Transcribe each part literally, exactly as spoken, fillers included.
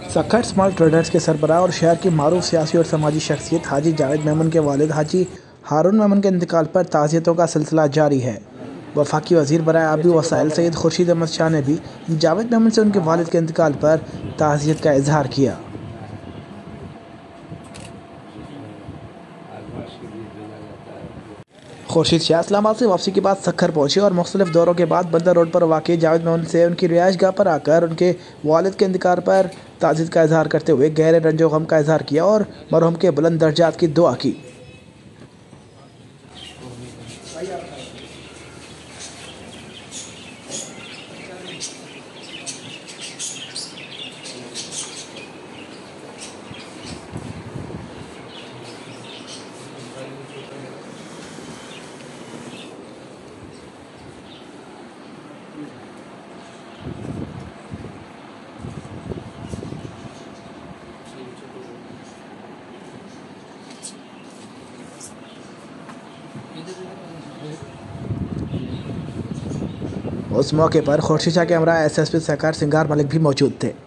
Sukkur small traders के सरबराह और शहर की मारूफ सियासी और समाजी शख्सियत हाजी जावेद मेमन के वालिद हाजी हारून मेमन के इंतकाल पर ताज़ियतों का सिलसिला जारी है। वफाकी वज़ीर बराए आबी वसाइल सैयद खुर्शीद अहमद शाह ने भी जावेद मेमन से उनके वालिद के इंतकाल पर ताज़ियत का इजहार किया। खुर्शीद शाह इस्लामाबाद से वापसी के बाद सक्खर पहुंचे और मुख्तलिफ दौरों के बाद बंदर रोड पर वाक़ जावेद मेमन से उनकी रिहाइश गाह पर आकर उनके वालिद के इंतकाल पर ताज़ियत का इजहार करते हुए गहरे रंजो गम का इजहार किया और मरहूम के बुलंद दर्जात की दुआ की। उस मौके पर खुर्शीद शाह के हमरा एस एस पी सरकार सिंगार मलिक भी मौजूद थे।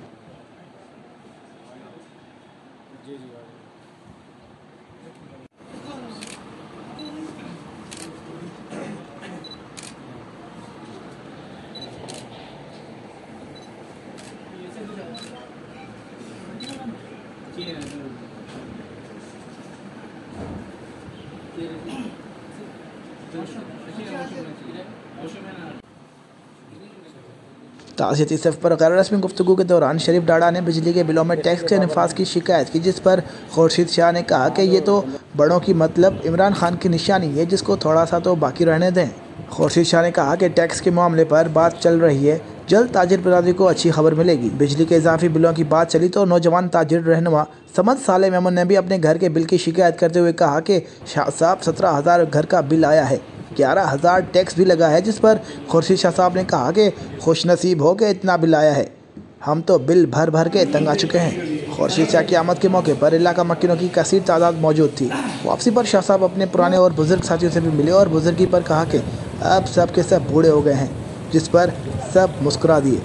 ताज़ियती सफ़ पर गैर रस्मी गुफ्तगू के दौरान शरीफ डाड़ा ने बिजली के बिलों में टैक्स के नफाज की शिकायत की, जिस पर खुर्शीद शाह ने कहा कि ये तो बड़ों की मतलब इमरान खान की निशानी है, जिसको थोड़ा सा तो बाकी रहने दें। खुर्शीद शाह ने कहा कि टैक्स के मामले पर बात चल रही है, जल्द ताजिर बरादरी को अच्छी खबर मिलेगी। बिजली के इजाफी बिलों की बात चली तो नौजवान ताजिर रहनुमा समद साले मेमन ने भी अपने घर के बिल की शिकायत करते हुए कहा कि शाह साहब सत्रह हज़ार घर का बिल आया है, ग्यारह हज़ार टैक्स भी लगा है, जिस पर खुर्शीद शाह साहब ने कहा कि खुशनसीब हो के इतना बिल आया है, हम तो बिल भर भर के तंग आ चुके हैं। खुर्शीद शाह की आमद के मौके पर इलाका मक्किनों की कसीर तादाद मौजूद थी। वापसी पर शाह साहब अपने पुराने और बुजुर्ग साथियों से भी मिले और बुजुर्गी पर कहा कि अब सब के सब बूढ़े हो गए हैं, जिस पर सब मुस्कुरा दिए।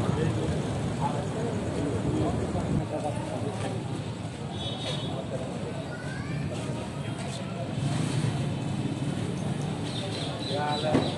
Yeah,